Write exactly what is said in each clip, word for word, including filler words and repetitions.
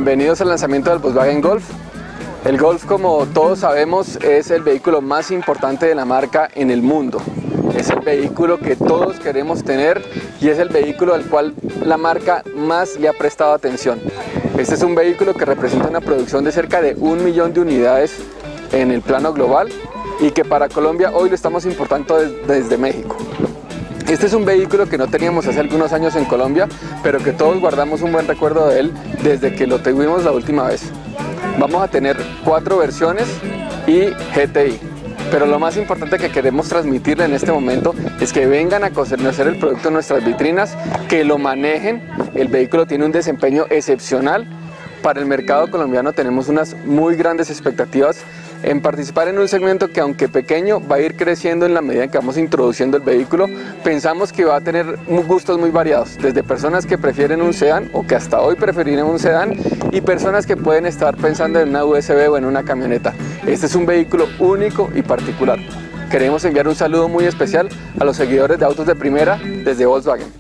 Bienvenidos al lanzamiento del Volkswagen Golf. El Golf, como todos sabemos, es el vehículo más importante de la marca en el mundo. Es el vehículo que todos queremos tener y es el vehículo al cual la marca más le ha prestado atención. Este es un vehículo que representa una producción de cerca de un millón de unidades en el plano global y que para Colombia hoy lo estamos importando desde México. Este es un vehículo que no teníamos hace algunos años en Colombia, pero que todos guardamos un buen recuerdo de él desde que lo tuvimos la última vez. Vamos a tener cuatro versiones y G T I, pero lo más importante que queremos transmitirle en este momento es que vengan a conocer el producto en nuestras vitrinas, que lo manejen. El vehículo tiene un desempeño excepcional. Para el mercado colombiano tenemos unas muy grandes expectativas en participar en un segmento que, aunque pequeño, va a ir creciendo en la medida en que vamos introduciendo el vehículo. Pensamos que va a tener gustos muy variados, desde personas que prefieren un sedán o que hasta hoy prefieren un sedán y personas que pueden estar pensando en una U S V o en una camioneta. Este es un vehículo único y particular. Queremos enviar un saludo muy especial a los seguidores de Autos de Primera desde Volkswagen.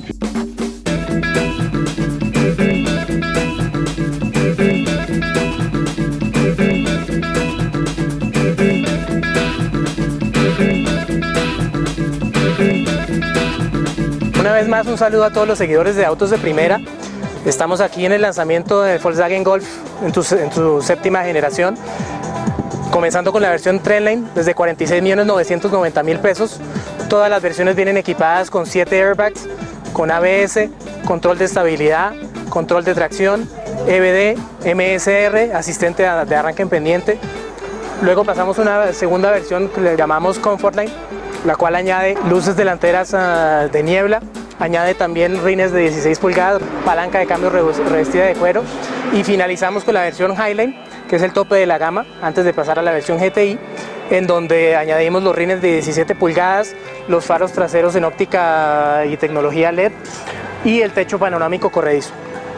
Una vez más, un saludo a todos los seguidores de Autos de Primera. Estamos aquí en el lanzamiento de Volkswagen Golf en tu, en tu séptima generación, comenzando con la versión Trendline desde cuarenta y seis millones novecientos noventa mil pesos. Todas las versiones vienen equipadas con siete airbags, con A B S, control de estabilidad, control de tracción, E B D, M S R, asistente de arranque en pendiente. Luego pasamos a una segunda versión que le llamamos Comfortline, la cual añade luces delanteras uh, de niebla, añade también rines de dieciséis pulgadas, palanca de cambio revestida de cuero, y finalizamos con la versión Highline, que es el tope de la gama, antes de pasar a la versión G T I, en donde añadimos los rines de diecisiete pulgadas, los faros traseros en óptica y tecnología L E D y el techo panorámico corredizo.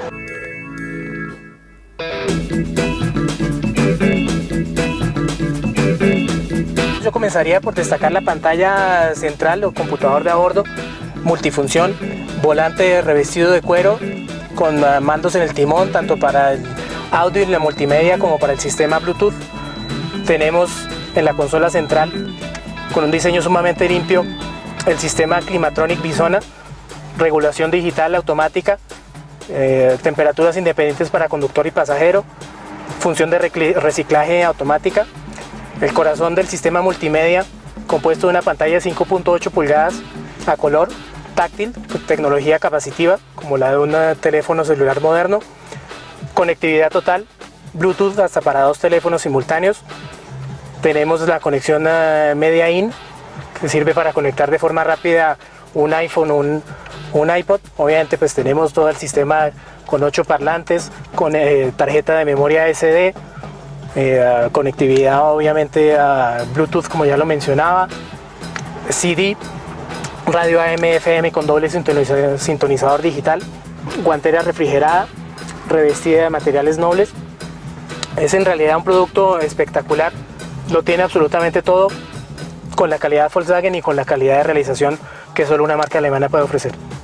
Yo comenzaría por destacar la pantalla central o computador de a bordo, multifunción, volante revestido de cuero con mandos en el timón, tanto para el audio y la multimedia como para el sistema Bluetooth. Tenemos en la consola central, con un diseño sumamente limpio, el sistema Climatronic Bisona, regulación digital automática, eh, temperaturas independientes para conductor y pasajero, función de reciclaje automática. El corazón del sistema multimedia, compuesto de una pantalla de cinco punto ocho pulgadas a color, táctil, tecnología capacitiva, como la de un teléfono celular moderno, conectividad total, Bluetooth hasta para dos teléfonos simultáneos. Tenemos la conexión Media In, que sirve para conectar de forma rápida un iPhone o un, un iPod. Obviamente pues tenemos todo el sistema con ocho parlantes, con eh, tarjeta de memoria S D, Eh, conectividad obviamente a Bluetooth, como ya lo mencionaba, C D, radio A M F M con doble sintonizador digital, guantera refrigerada, revestida de materiales nobles. Es en realidad un producto espectacular, lo tiene absolutamente todo, con la calidad Volkswagen y con la calidad de realización que solo una marca alemana puede ofrecer.